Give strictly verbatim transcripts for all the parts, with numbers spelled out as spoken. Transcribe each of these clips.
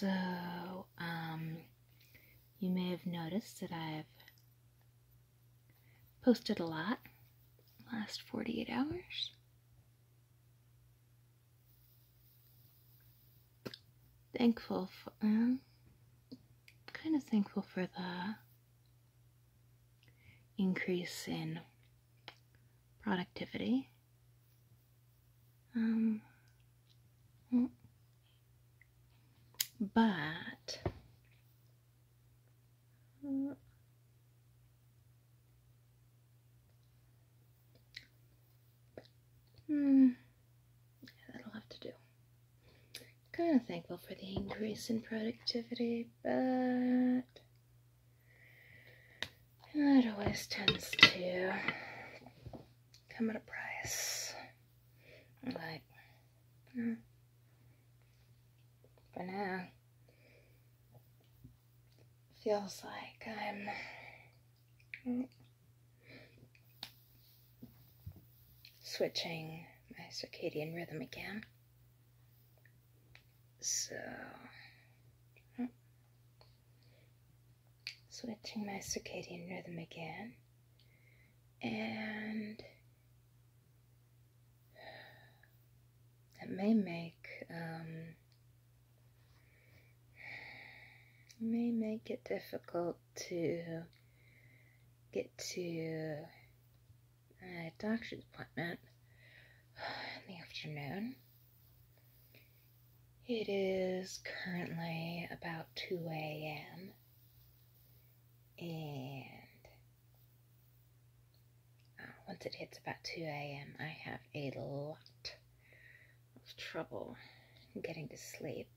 So, um, you may have noticed that I've posted a lot the last forty-eight hours. Thankful for, um, kind of thankful for the increase in productivity. Um, but uh, hmm, that'll have to do. Kind of thankful for the increase in productivity, but it always tends to come at a price. Like, hmm, for now, feels like I'm switching my circadian rhythm again. So, switching my circadian rhythm again, and it may make um, may make it difficult to get to a doctor's appointment in the afternoon. It is currently about two A M and uh, once it hits about two A M I have a lot of trouble getting to sleep,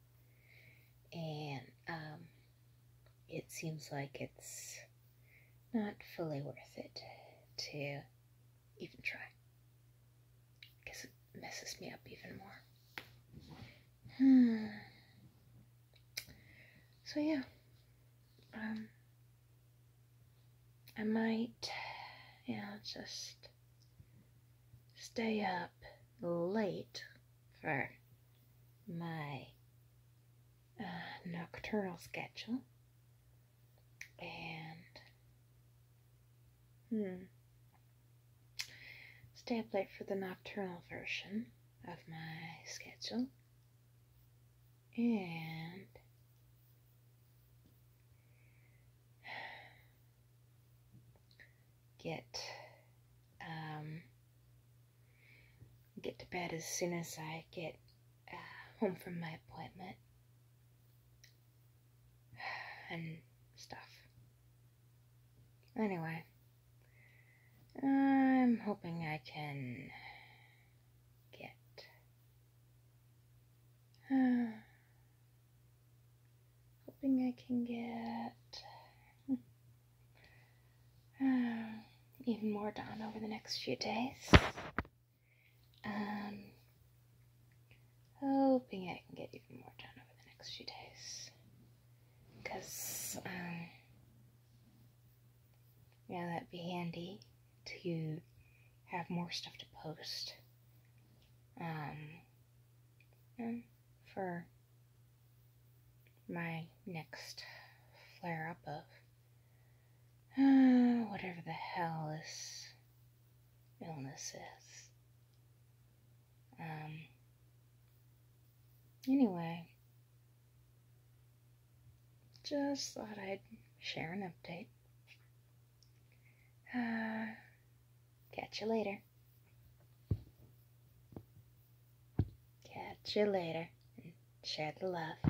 and um, it seems like it's not fully worth it to even try, because it messes me up even more. Hmm. So yeah, um, I might, you know, just stay up late for my uh, nocturnal schedule, and hmm, stay up late for the nocturnal version of my schedule, and get um, get to bed as soon as I get uh, home from my appointment and stuff. Anyway, I'm hoping I can get uh, hoping I can get uh, even more done over the next few days. Um, hoping I can get even more done over the next few days, because um, yeah, that'd be handy to have more stuff to post. Um, and for my next flare up of uh, whatever the hell this illness is. Um, anyway, just thought I'd share an update. Uh, catch you later. Catch you later, and share the love.